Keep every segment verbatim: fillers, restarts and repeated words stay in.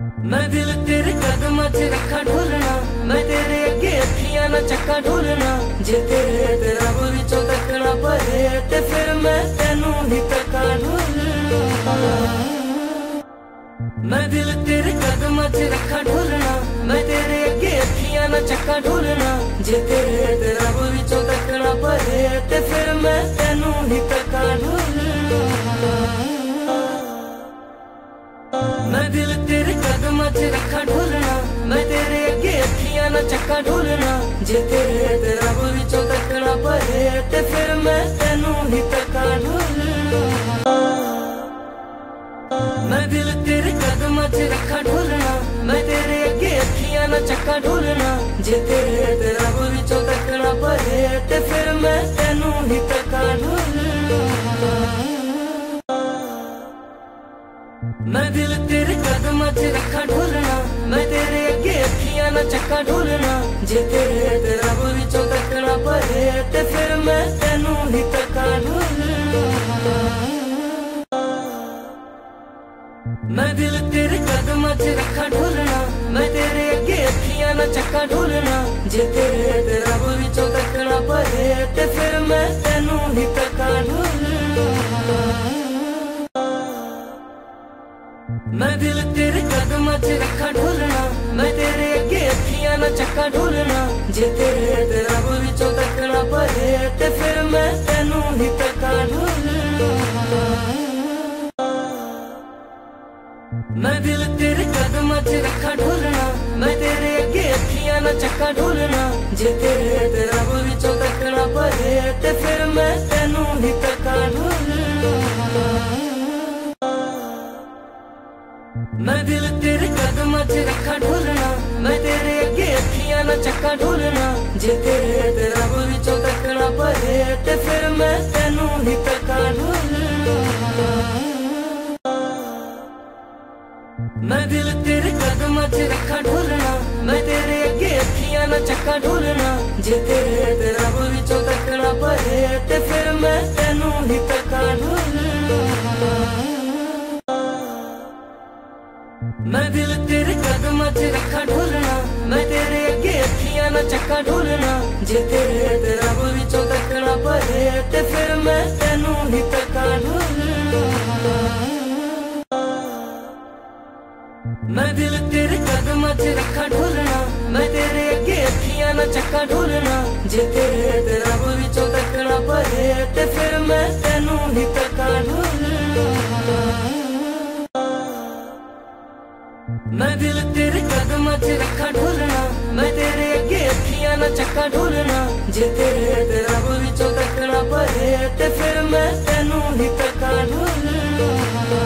मैं दिल तेरे कदमां च रखा ढोलना, मैं तेरे अगे अखियां ना चक्का ढोलना। जे तेरे ते रब विचों तकना पवे ते फिर मैं तेनू ही तका ढोलना। मैं दिल तेरे कदमां च रखा ढोलना, मैं तेरे अगे अखियां ना चक्का ढोलना। जे तेरे ते रब विचों तकना पवे ते फिर मैं तेनू ही तका ढोलना। मैं दिल तेरे कदमां च रखा ढोलना, मैं तेरे अगे अखियां ना चक्का ढोलना। जे तेरे ते रब विचों तकना पवे ते फिर मैं तेनू ही तका ढोलना। मैं दिल तेरे कदमां च रखा ढोलना, मैं तेरे अगे अखियां ना चक्का ढोलना। जे तेरे ते रब विचों तकना पवे ते फिर मैं तेनू ही तका ढोलना। मैं दिल तेरे कदमां च रखा ढोलना, मैं तेरे अगे अखियां ना चक्का ढोलना। जे तेरे ते रब विचों तकना पवे ते फिर मैं तेनू ही तका ढोलना। मैं दिल तेरे कदमां च रखा ढोलना, मैं तेरे अगे अखियां ना चक्का ढोलना। जे तेरे ते रब विचों तकना पवे ते फिर मैं तेनू ही तका ढोलना। मैं दिल तेरे कदमां च रखा ढोलना, मैं तेरे अगे अखियां ना चक्का ढोलना। जे तेरे ते रब विचों तकना पवे ते फिर मैं तेनू ही तका ढोलना। मैं दिल तेरे कदमां च रखा ढोलना, मैं तेरे अगे अखियां ना चक्का ढोलना। जे तेरे ते रब विचों तकना पवे ते फिर मैं तेनू ही तका ढोलना। मैं दिल तेरे कदमां च रखा ढोलना, मैं तेरे अगे अखियां ना चक्का ढोलना। जे तेरे ते रब विचों तकना पवे ते फिर मैं तेनू ही तका ढोलना। मैं दिल तेरे कदमां च रखा ढोलना, मैं तेरे अगे अखियां ना चक्का ढोलना। जे तेरे ते रब विचों तकना पवे ते फिर मैं तेनू ही तका ढोलना। मैं दिल तेरे कदमां च रखा ढोलना, मैं तेरे अगे अखियां ना चक्का ढोलना। जे तेरे ते रब विचों तकना पवे ते फिर मैं तेनू ही तका ढोलना। मैं दिल तेरे कदमां च रखा ढोलना, मैं तेरे अगे अखियां ना चक्का ढोलना। जे तेरे ते रब विचों तकना पवे ते फिर मैं तेनू ही तका ढोलना। मैं दिल तेरे कदमां च रखा ढोलना, मैं तेरे अगे अखियां ना चक्का ढोलना। जे तेरे ते रब विचों तकना पवे ते फिर मैं तेनू ही तका ढोलना।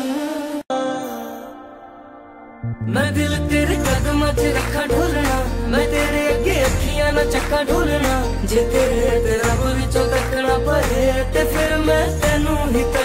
मैं दिल तेरे कदमां च रखा ढोलना, मैं तेरे अगे अखियां ना चक्का ढोलना। जे तेरे ते रब विचों तकना पवे ते फिर मैं तेनू ही तका